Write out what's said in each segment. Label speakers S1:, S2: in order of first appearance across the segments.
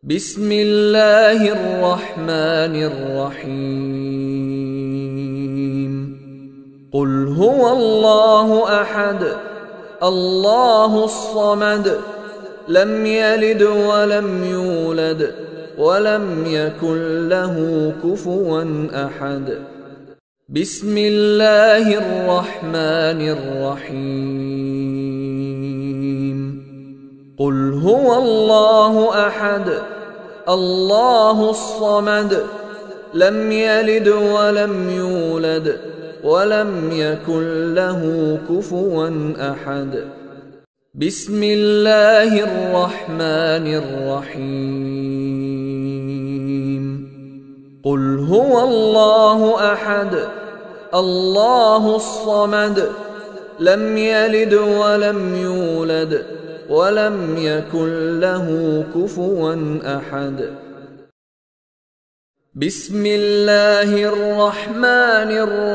S1: بسم الله الرحمن الرحيم. قل هو الله أحد الله الصمد لم يلد ولم يولد ولم يكن له كفوا أحد. بسم الله الرحمن الرحيم. قل هو الله أحد الله الصمد لم يلد ولم يولد ولم يكن له كفوا أحد. بسم الله الرحمن الرحيم. قل هو الله أحد الله الصمد لم يلد ولم يولد ولم يكن له كفوا أحد. بسم الله الرحمن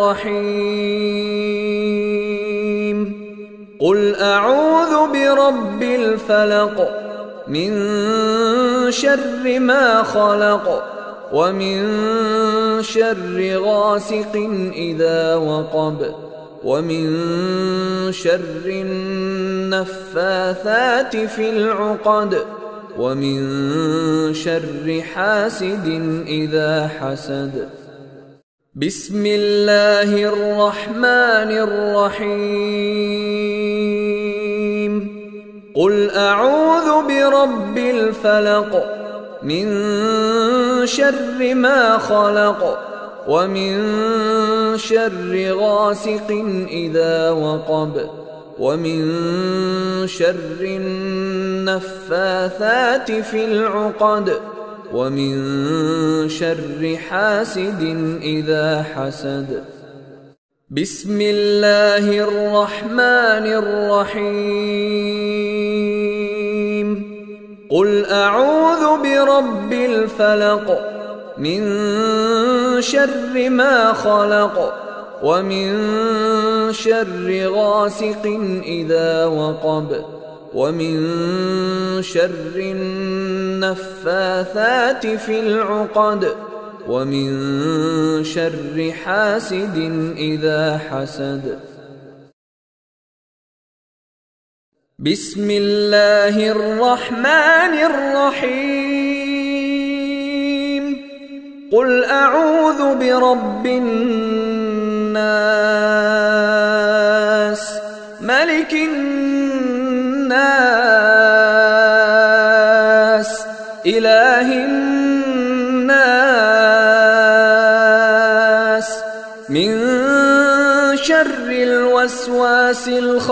S1: الرحيم. قل أعوذ برب الفلق من شر ما خلق ومن شر غاسق إذا وقب ومن شر النفاثات في العقد ومن شر حاسد إذا حسد. بسم الله الرحمن الرحيم. قل أعوذ برب الفلق من شر ما خلق ومن شر غاسق إذا وقب ومن شر النفاثات في العقد ومن شر حاسد إذا حسد. بسم الله الرحمن الرحيم. قل أعوذ برب الفلق من شر ما خلق ومن شر غاسق إذا وقب ومن شر النفاثات في العقد ومن شر حاسد إذا حسد. بسم الله الرحمن الرحيم. قل أعوذ برب الناس ملك الناس إله الناس من شر الوسواس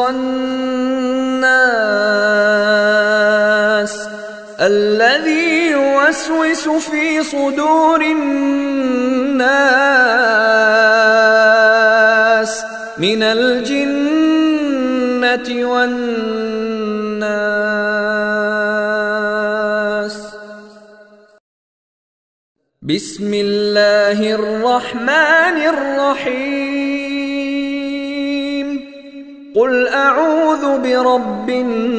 S1: الخناس الذي يوسوس في صدور الناس من الجنة والناس. بسم الله الرحمن الرحيم. قل أعوذ برب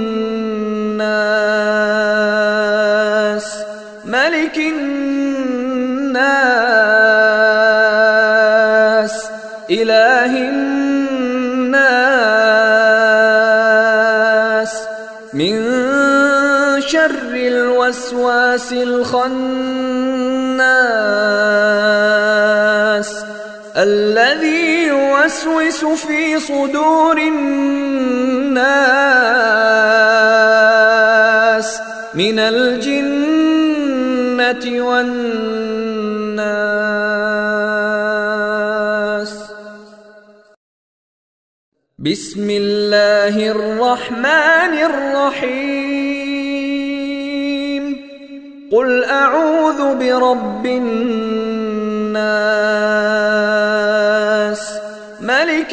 S1: الناس ملك الناس إله الناس من شر الوسواس الخناس الذي يوسوس في صدور الناس من الجنة والناس. بسم الله الرحمن الرحيم. قل أعوذ برب الناس ملك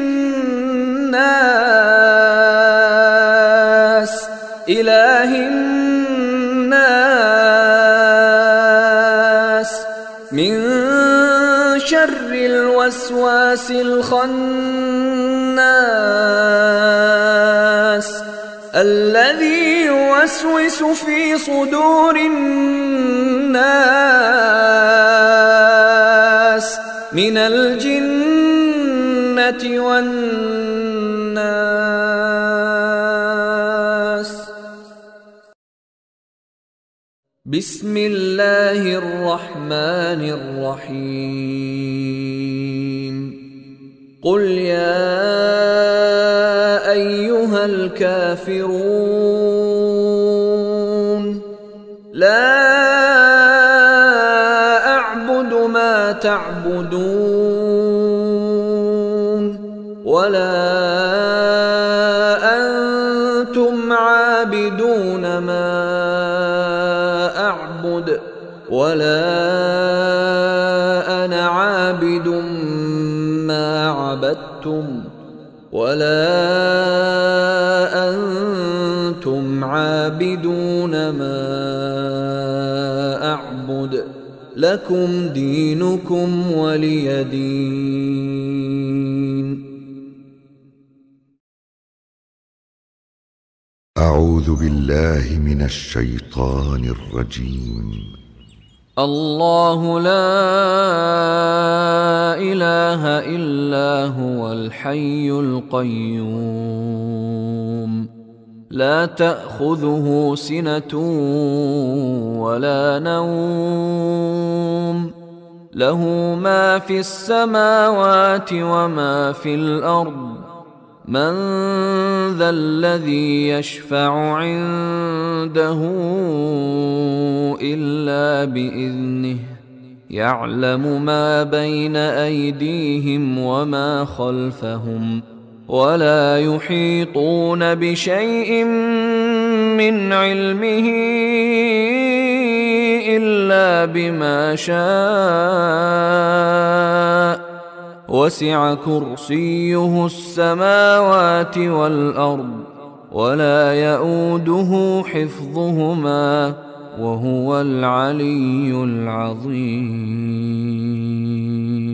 S1: الناس إله الناس من شر الوسواس الخناس الذي يوسوس في صدور الناس من الجنة والناس. بسم الله الرحمن الرحيم. قل يا أيها الكافرون لا أعبد ما تعبدون ولا أنتم عابدون ما أعبد ولا أنا عابد ما عبدتم ولا أنتم عابدون ما أعبد لكم دينكم ولي دين.
S2: أعوذ بالله من الشيطان الرجيم.
S3: الله لا إله إلا هو الحي القيوم لا تأخذه سنة ولا نوم له ما في السماوات وما في الأرض. من ذا الذي يشفع عنده إلا بإذنه يعلم ما بين أيديهم وما خلفهم ولا يحيطون بشيء من علمه إلا بما شاء وسع كرسيه السماوات والأرض ولا يؤوده حفظهما وهو العلي العظيم.